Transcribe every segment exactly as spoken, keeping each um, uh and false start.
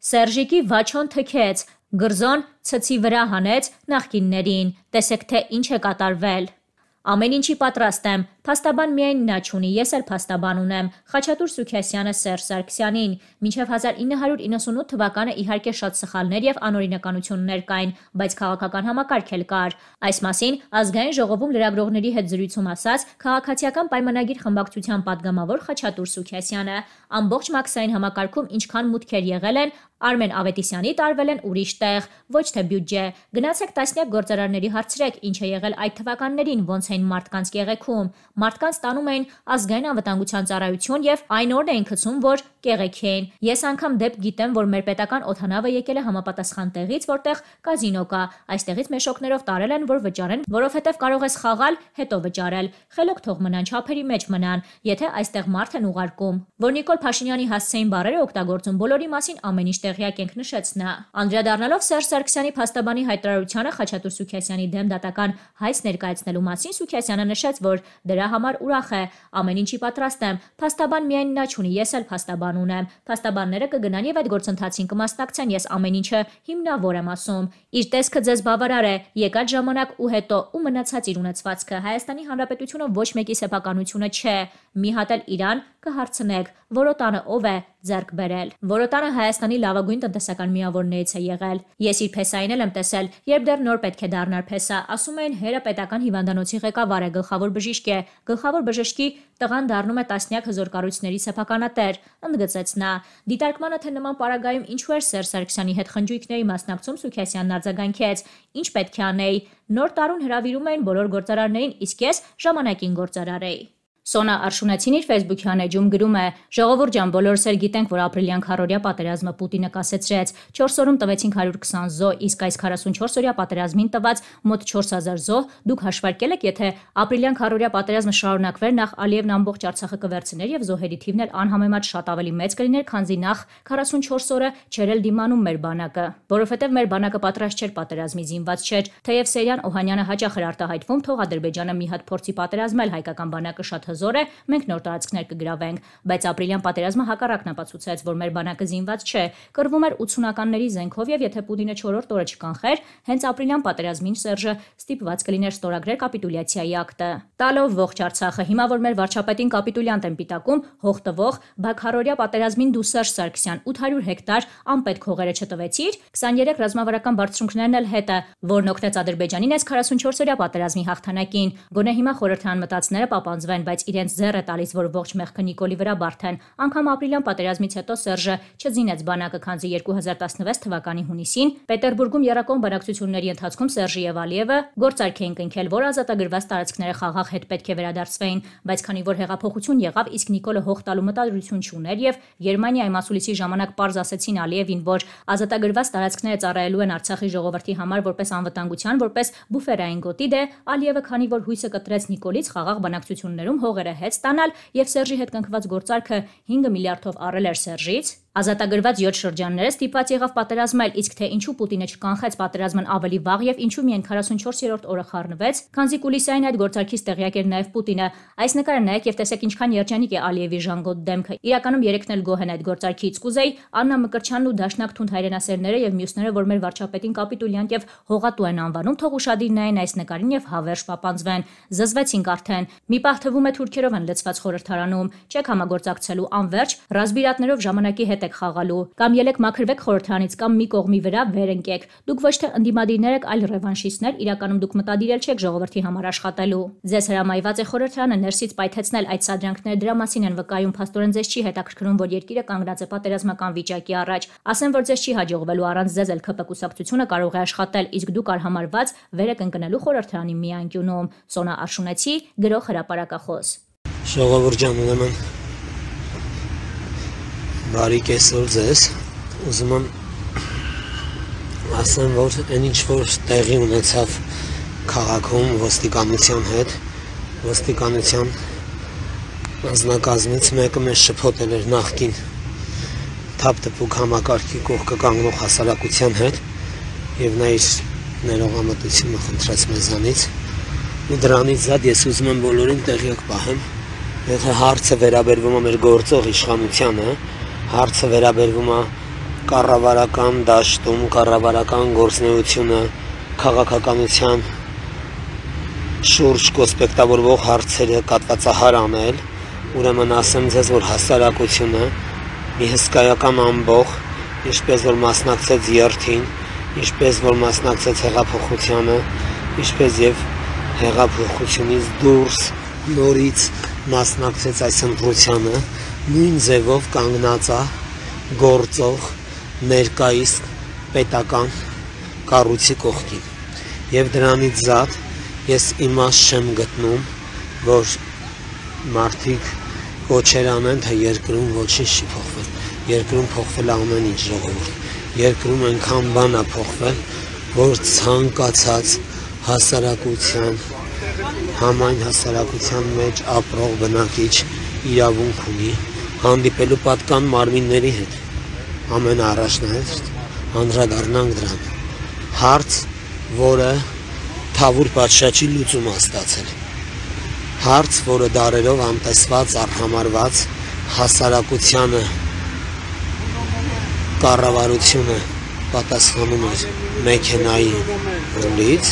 Սերժիկի վաչոն թքեց, գրզոն ցցի վրա հանեց նախկիններին, տեսեք թե ինչ է կատարվել։ Ամեն ինչի պատրաստ եմ, փաստաբան միայն նա չունի, ես էլ փաստաբան ունեմ, Խաչատուր Սուքիասյանը Սերժ Սարգսյանին, մինչև հազար ինը հարյուր իննսունութ թվականը իհարկե շատ սխալներ եւ անօրինականություններ կային, բայց քաղաքական համակարգ էլ կար։ Այս մասին ազգային ժողովում լրագրողների հետ զրույցում ասաց քաղաքացիական պայմանագիր խմբակցության падգամավոր Խաչատուր Սուքիասյանը, ամբողջ մաքսային համակարգում ինչքան մուտքեր եղել են, Արմեն Ավետիսյանի տարվել են ուրիշ տեղ, ոչ թե բյուջե։ Գնացեք տասնյակ գործարարների հարցրեք, ինչ է եղել այդ թվականներին, ոնց էին մարդկանց կեղեքում։ Մարդկանց տանում էին ազգային անվտանգության ծառայություն եւ այն օրն էին գցում, որ կեղեք էին։ Ես անգամ դեպք գիտեմ, որ մեր պետական օդանավը եկել է համապատասխան տեղից, որտեղ կազինո կա։ Այստեղից մեշոկներով տարել են, որ վճարեն, որովհետեւ կարող ես խաղալ, հետո վճարել։ Խելոք թող մնան, չափերի մեջ մնան, եթե այստեղ մարդ են ուղարկում։ Որ Նիկոլ Փաշինյանի հասցեին բարերը օգտագործում, բոլորի մասին ամեն ինչ տեղյակ ենք, նշեց նա։ Անդրադառնալով Սերժ Սարգսյանի փաստաբանի հայտարարությանը Խաչատուր Սուքիասյանի դեմ դատական հայց ներկայացնելու մասին Սուքիասյանը նշեց, որ դրա համար ուրախ է, ամեն ինչի պատրաստ եմ, փաստաբան միայն նա չունի, ես էլ փաստաբան ունեմ, փաստաբանները կգնան եւ այդ գործընթացին կմասնակցեն, ես ամեն ինչը հիմնավոր եմ ասում, իր տեսքը ձեզ բավարար է, եկած ժամանակ ու հետո ու մնացած իր ունեցվածքը, Հայաստանի Հանրապետությունը ոչ մեկի սեփականությունը չէ, մի հատ էլ իրան կհարցնեք, Որոտանը ով է ձեռք բերել։ Որոտանը Հայաստանի լավագույն տնտեսական միավորներից է եղել։ Ես իր փեսային էլ եմ տեսել, երբ դեռ նոր պետք է դառնար փեսա, ասում են հերը պետական հիվանդանոցի ղեկավար է, գլխավոր բժիշկ է, գլխավոր բժշկի տղան դառնում է տասնյակ հզոր կառույցների սեփականատեր, ընդգծեց նա։ Դիտարկմանը թե նման պարագայում ինչու էր Սերժ Սարգսյանի հետ խնջույքների մասնակցում Սուքիասյանն արձագանքեց, ինչ պետք է անեի, նոր տարուն հրավիրում էին բոլոր գործարարներին, իսկ ես ժամանակին գործարար էի։ Սոնա Արշունեցին իր Facebook-յան էջում գրում է. «Ժողովուրդ ջան, բոլորս էլ գիտենք, որ ապրիլյան քառօրյա պատերազմը Պուտինը կասեցրեց։ չորս օրում տվեցինք հարյուր քսան զոհ, իսկ այս քառասունչորս օրյա պատերազմին տված մոտ չորս հազար զոհ, դուք հաշվարկել եք, եթե ապրիլյան քառօրյա պատերազմը շարունակվեր, նախ Ալիևն ամբողջ Արցախը կվերցներ եւ զոհերի թիվն էլ անհամեմատ շատ ավելի մեծ կլիներ, քանզի նախ քառասունչորս օրը չէր էլ դիմանում մեր բանակը, որովհետեւ մեր բանակը պատրաստ չէր պատերազմի, զինված չէր, թեև Սերյան Օհանյանը հաճախ էր արտահայտվում, թող Ադրբեջանը մի հատ փորձի պատերազմել, հայկական բանակը շատ զոր է, մենք նոր տարածքներ կգրավենք, բայց ապրիլյան պատերազմը հակառակն ապացուցեց, որ մեր բանակը զինված չէ, կռվում էր ութսունականների զենքով եւ եթե Պուտինը չորրորդ օրը չկանխեր, հենց ապրիլյան պատերազմին Սերժը ստիպված կլիներ ստորագրել կապիտուլյացիայի ակտը, տալով ողջ Արցախը։ Հիմա որ մեր վարչապետին կապիտուլյանտ են պիտակում, հող տվող, բաքարորյա պատերազմին դու Սերժ Սարգսյան ութ հարյուր հեկտար անպետք հողերը չտվեցիր, քսաներեք ռազմավարական բարձրությունքներն էլ հետը, որն օգնեց Ադրբեջանին այս քառասունչորս օրյա պատերազմի հաղթանակին։ Գոնե հիմա խորհրդան մտածները պապանձվեն, բայց իրենց ձեռ է տալիս, որ ողջ մեղքը Նիկոլի վրա բարթեն։ Անգամ ապրիլյան պատերազմից հետո Սերժը չզինեց բանակը, քանզի երկու հազար տասնվեց թվականի հունիսին Պետերբուրգում եռակողմ բանակցությունների ընթացքում Սերժը եւ Ալիևը գործարք էին կնքել, որ ազատագրված տարածքները խաղաղ հետ պետք է վերադարձվեին, բայց քանի որ հեղափոխություն եղավ, իսկ Նիկոլը հող տալու մտադրություն չուներ եւ Գերմանիայի մասուլիսի ժամանակ պարզ ասեցին Ալիևին, որ ազատագրված տարածքները ծառայելու են Արցախի ժողովրդի համար որպես անվտանգության, որպես բուֆերային գոտի, դե Ալիևը, քանի որ հույսը կտրեց Նիկոլից, խաղաղ բանակցություններում հողերը հետ ստանալ եւ Սերժի հետ կնքված գործարքը հինգ միլիարդով առել էր Սերժից, ազատագրված յոթ շրջանները ստիպված եղավ պատերազմել, իսկ թե ինչու Պուտինը չկանխեց պատերազմն ավելի վաղ եւ ինչու միայն քառասունչորսերորդ օրը խառնվեց, քանզի կուլիսային այդ գործարքից տեղյակ էր նաեւ Պուտինը։ Այս նկարը նայեք եւ տեսեք ինչքան երջանիկ է Ալիևի ժանգոտ դեմքը։ Իրականում երեքն էլ գոհ են այդ գործարքից։ Կուզեի Աննա Մկրտչյանն ու Դաշնակ Թունդ հայրենասերները եւ մյուսները, որ մեր վարչապետին կապիտուլյանտ եւ հողատու են անվանում, թող ուշադիր նայեն այս նկարին եւ հավերժ պապանձվեն։ Զզվեցինք արդեն։ Մի պահ թվում է թուրքերով են լցված խորհրդարանում, չեք համագործակցելու անverջ, ռազմիրատներով ժամանակի հետ խաղալու, կամ ելեք մաքրվեք խորհրդարանից կամ մի կողմի վրա վեր ընկեք։ Դուք ոչ թե ընդդիմադիրներ եք, այլ ռևանշիստներ, իրականում դուք մտադիրել չեք ժողովրդի համար աշխատելու։ Ձեզ հրամայված է խորհրդարանը ներսից պայթեցնել այդ սադրանքները, դրա մասին են վկայում, փաստորեն ձեզ չի հետաքրքրում, որ երկիրը կանգնած է պատերազմական վիճակի առաջ։ Ասեմ, որ ձեզ չի հաջողվելու, առանց ձեզ էլ ՔՊ կուսակցությունը կարող է աշխատել, իսկ դուք արհամարված վեր եք ընկնելու խորհրդարանի մի անկյունում։ Սոնա Արշունեցի, գրող, հրապարակախոս։ Ժողովուրդ ջան, ուրեմն բարի կեսօր ձեզ, ուզում եմ ասեմ, որ այն ինչ որ տեղի ունեցավ քաղաքում ոստիկանության հետ, ոստիկանության անձնակազմից մեկը մեզ շփոթել էր նախկին թափ-տպուկ համակարգի կողքը կանգնող հասարակության հետ եւ նա իր ներողամտությունը խնդրեց մեզանից ու դրանից զատ ես ուզում եմ բոլորին տեղյակ պահեմ, եթե հարցը վերաբերվում է մեր գործող իշխանությանը, հարցը վերաբերվում է կառավարական դաշտում կառավարական գործունեությունը քաղաքականության շուրջ կոսպեկտավորվող հարցերը կատվածահար անել, ուրեմն ասեմ ձեզ, որ հասարակությունը մի հսկայական ամբող, ինչպես որ մասնակցեց երթին, ինչպես որ մասնակցեց հեղափոխությանը, ինչպես եւ հեղափոխությունից դուրս նորից մասնակցեց այս ընտրությանը, նույն ձևով կանգնած է գործող ներկայիս պետական կառույցի կողքին։ Եվ դրանից զատ ես իմաստ չեմ գտնում, որ մարդիկ կոչեր անեն, թե երկրում ոչինչ չի փոխվել։ Երկրում փոխվել ամեն ինչ, ժողովուրդ։ Երկրում այնքան բան է փոխվել, որ ցանկացած հասարակության, համայն հասարակության մեջ ապրող բնակիչ իրավունք ունի հանդիպելու պատկան մարմինների հետ։ Ամենաառաջնահերթ անդրադառնանք դրան։ Հարց, որը թավուր պատշաճի լուծում է ստացել։ Հարց, որը դարերով անտեսված, արհամարված հասարակությանը կառավարությունը պատասխանում էր մեքենայի ռուլից։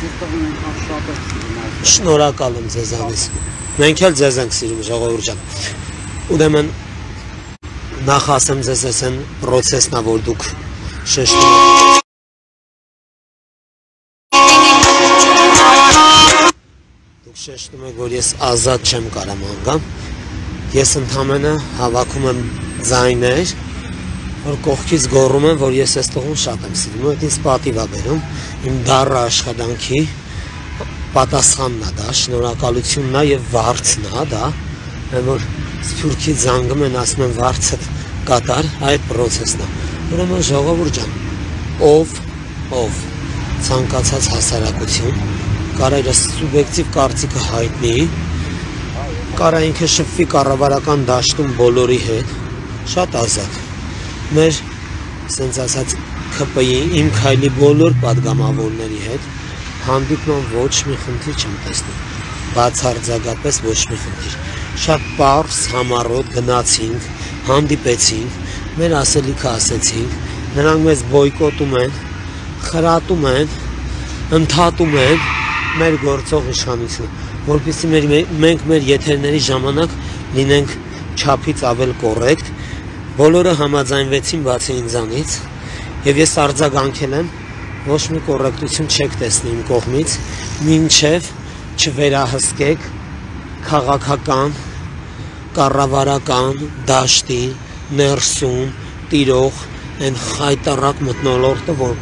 Շնորհակալ եմ ձեզանից։ Մենք էլ ձեզ ենք սիրում, ժողովուրդ ջան։ Ուրեմն նախ ասեմ ձեզ այս են պրոցեսն է, որ դուք շեշտում եք։ Դուք շեշտում եք, որ ես ազատ չեմ կարամ անգամ։ Ես ընդամենը հավաքում եմ ձայներ, որ կողքից գոռում եմ, որ ես այս տողուն շատ եմ սիրում, այդ ինձ պատիվ է բերում, իմ դառը աշխատանքի պատասխանն է դա, շնորհակալությունն է եւ վարձն է դա, որ Սփյուռքի զանգում են, ասում են վարձը կատար, այդ պրոցեսն է։ Ուրեմն ժողովուրդ ջան, ով, ով ցանկացած հասարակություն կարա իր սուբյեկտիվ կարծիքը հայտնի, կարա ինքը շփվի կառավարական դաշտում բոլորի հետ, շատ ազատ։ Մեր, ասենց ասած, K P I-ի իմ քայլի բոլոր падգամավորների հետ հանդիպման ոչ մի խնդիր չեմ տեսնում, բացարձակապես ոչ մի խնդիր։ Շատ պարզ, համառոտ գնացինք, հանդիպեցինք, մեր ասելիքը ասեցինք, նրանք մեզ բոյկոտում են, խրատում են, ընդհատում են մեր գործող իշխանությունը, որպեսզի մեր, մենք մեր եթերների ժամանակ լինենք չափից ավել կոռեկտ, բոլորը համաձայնվեցին բացի ինձանից, եւ ես արձագանքել եմ, ոչ մի կոռեկտություն չեք տեսնի իմ կողմից, մինչև չվերահսկեք քաղաքական, կառավարական դաշտի ներսում տիրող այն խայտառակ մթնոլորտը, որ